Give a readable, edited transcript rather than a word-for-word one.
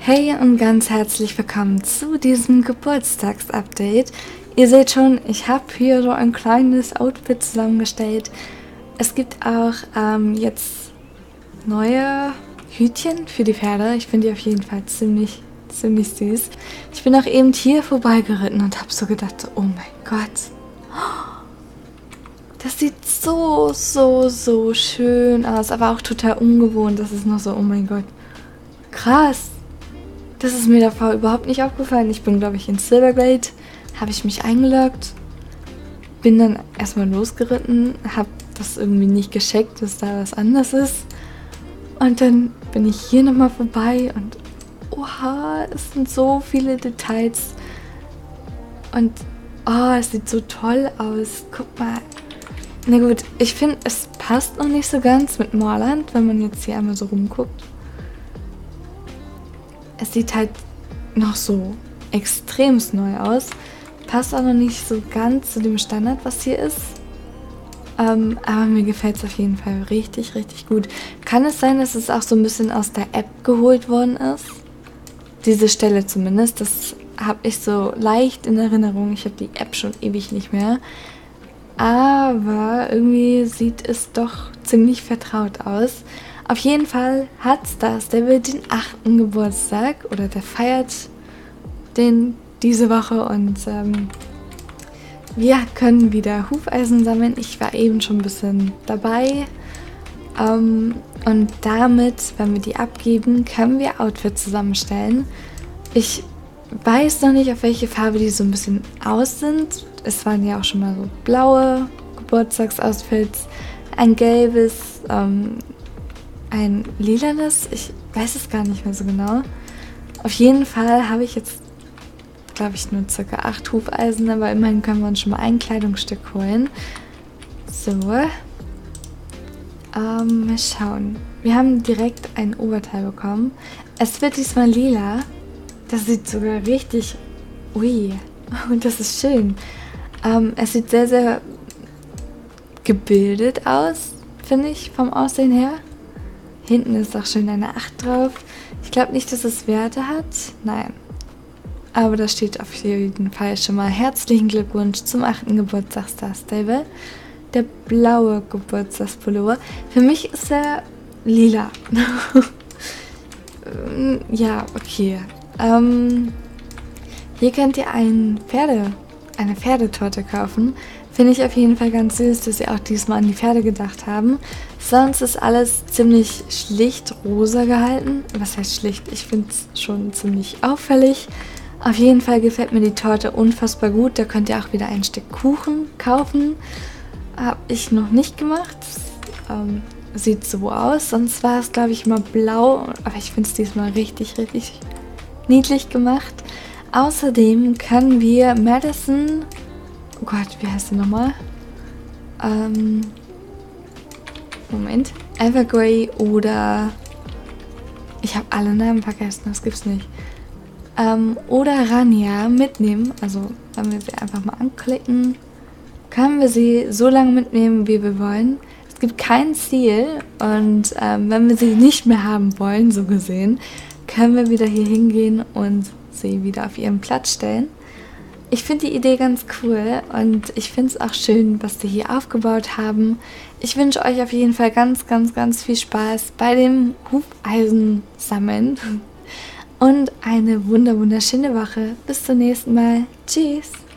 Hey und ganz herzlich willkommen zu diesem Geburtstagsupdate. Ihr seht schon, ich habe hier so ein kleines Outfit zusammengestellt. Es gibt auch jetzt neue Hütchen für die Pferde. Ich finde die auf jeden Fall ziemlich süß. Ich bin auch eben hier vorbeigeritten und habe so gedacht, so, oh mein Gott. Das sieht so schön aus, aber auch total ungewohnt. Das ist noch so, oh mein Gott, krass. Das ist mir davor überhaupt nicht aufgefallen. Ich bin, glaube ich, in Silverglade, habe ich mich eingeloggt, bin dann erstmal losgeritten, habe das irgendwie nicht gecheckt, dass da was anders ist. Und dann bin ich hier nochmal vorbei und oha, es sind so viele Details. Und oh, es sieht so toll aus. Guck mal. Na gut, ich finde, es passt noch nicht so ganz mit Moorland, wenn man jetzt hier einmal so rumguckt. Es sieht halt noch so extremst neu aus. Passt auch noch nicht so ganz zu dem Standard, was hier ist. Aber mir gefällt es auf jeden Fall richtig gut. Kann es sein, dass es auch so ein bisschen aus der App geholt worden ist? Diese Stelle zumindest. Das habe ich so leicht in Erinnerung. Ich habe die App schon ewig nicht mehr. Aber irgendwie sieht es doch ziemlich vertraut aus. Auf jeden Fall hat Star Stable den 8. Geburtstag oder der feiert den diese Woche und wir können wieder Hufeisen sammeln. Ich war eben schon ein bisschen dabei und damit, wenn wir die abgeben, können wir Outfits zusammenstellen. Ich weiß noch nicht, auf welche Farbe die so ein bisschen aus sind. Es waren ja auch schon mal so blaue Geburtstagsoutfits, ein gelbes, ein lilanes, ich weiß es gar nicht mehr so genau. Auf jeden Fall habe ich jetzt, glaube ich, nur ca. 8 Hufeisen, aber immerhin können wir uns schon mal ein Kleidungsstück holen. So. Mal schauen. Wir haben direkt ein Oberteil bekommen. Es wird diesmal lila. Das sieht sogar richtig... Ui. Und das ist schön. Es sieht sehr gebildet aus, finde ich, vom Aussehen her. Hinten ist auch schön eine 8 drauf. Ich glaube nicht, dass es Werte hat. Nein. Aber da steht auf jeden Fall schon mal herzlichen Glückwunsch zum 8. Geburtstag Star Stable. Der blaue Geburtstagspullover. Für mich ist er lila. Ja, okay. Hier könnt ihr eine Pferdetorte kaufen. Finde ich auf jeden Fall ganz süß, dass sie auch diesmal an die Pferde gedacht haben. Sonst ist alles ziemlich schlicht rosa gehalten. Was heißt schlicht? Ich finde es schon ziemlich auffällig. Auf jeden Fall gefällt mir die Torte unfassbar gut. Da könnt ihr auch wieder ein Stück Kuchen kaufen. Habe ich noch nicht gemacht. Sieht so aus. Sonst war es, glaube ich, mal blau. Aber ich finde es diesmal richtig niedlich gemacht. Außerdem können wir Madison... Oh Gott, wie heißt sie nochmal? Moment. Evergrey oder... Ich habe alle Namen vergessen, das gibt's nicht. Oder Rania mitnehmen. Also, wenn wir sie einfach mal anklicken, können wir sie so lange mitnehmen, wie wir wollen. Es gibt kein Ziel. Und wenn wir sie nicht mehr haben wollen, so gesehen, können wir wieder hier hingehen und sie wieder auf ihren Platz stellen. Ich finde die Idee ganz cool und ich finde es auch schön, was die hier aufgebaut haben. Ich wünsche euch auf jeden Fall ganz viel Spaß bei dem Hufeisensammeln und eine wunderschöne Woche. Bis zum nächsten Mal. Tschüss!